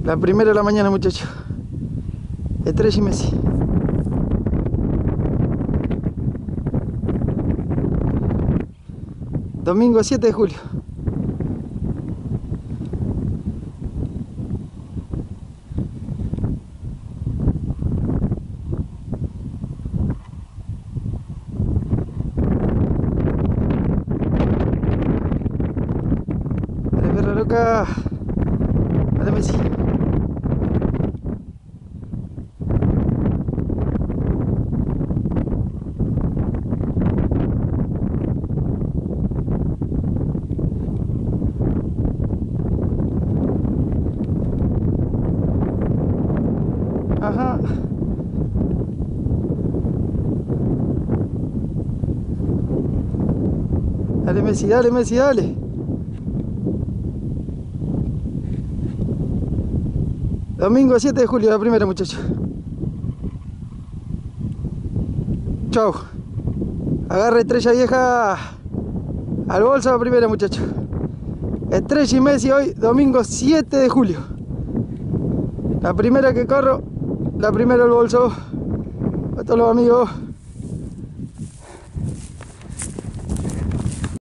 La primera de la mañana, muchachos. Estrella y Messi. Domingo 7 de julio. Dale, perra loca. Dale, Messi. Ajá. Dale, Messi, dale, Messi, dale. Domingo 7 de julio, la primera, muchachos. Chau. Agarra Estrella Vieja al bolso, la primera, muchachos. Estrella y Messi hoy, domingo 7 de julio. La primera que corro, la primera al bolso. A todos los amigos.